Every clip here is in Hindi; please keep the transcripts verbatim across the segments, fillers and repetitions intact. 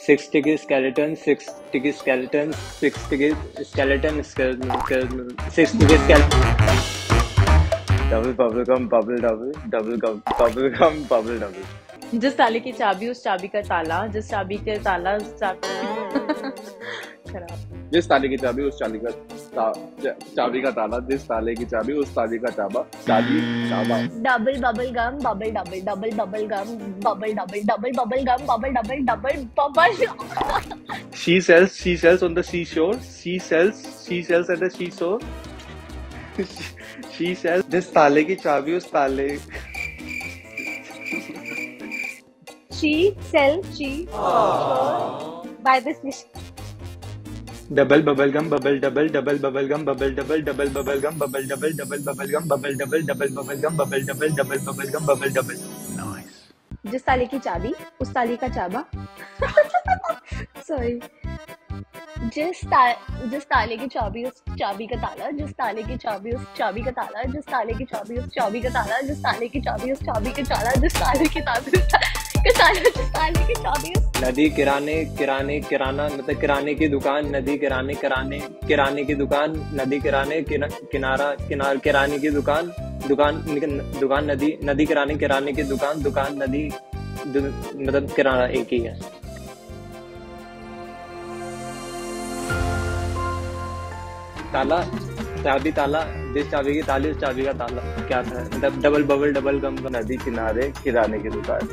Six sticky skeleton, six sticky skeleton, six sticky skeleton, skeleton, skeleton, six sticky skeleton. Double bubble gum, bubble double, double gum, bubble gum, bubble double. जिस ताले की चाबी उस चाबी का ताला, जिस चाबी के ताला उस चाबी खराब। जिस ताले की चाबी उस चाबी का ता, चाबी का ताला, जिस ताले की चाबी उस ताबी का चाबा, चाबी चाबा। Double bubble gum, bubble double, double bubble gum, bubble double, double bubble gum, bubble double, double bubble. She sells, she sells on the seashore. She sells, she sells at the seashore. She sells. जिस ताले की चाबी उस ताले। She sells, she sure by this fish. Double bubble gum, bubble double, double bubble gum, bubble double, double bubble gum, bubble double, double bubble gum, bubble double, double bubble gum, bubble double, double bubble gum, bubble double. Nice. जिस ताले की चाबी उस ताले का चाबा। Sorry. जिस ता जिस ताले की चाबी उस चाबी का ताला, जिस ताले की चाबी उस चाबी का ताला, जिस ताले की चाबी उस चाबी का ताला, जिस ताले की चाबी उस चाबी का ताला, जिस ताले की चाबी उस का ताला, जिस ताले की चाबी उस। नदी किराने किराने किराना मतलब किराने की दुकान, नदी किराने किराने किराने की दुकान, नदी किराने किना, किनारा किनार किराने की दुकान, दुकान दुकान नदी नदी किराने किराने की दुकान, दुकान नदी दु, मतलब किराना एक ही है। ताला चाबी ताला, जिस चाबी की ताली उस चाबी का ताला। क्या था मतलब डबल बबल डबल गम, नदी किनारे किराने की दुकान।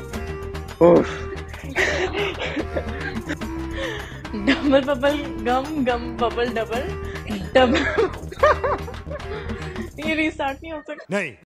Double bubble gum gum bubble double double. ये रीस्टार्ट नहीं हो सकता। नहीं।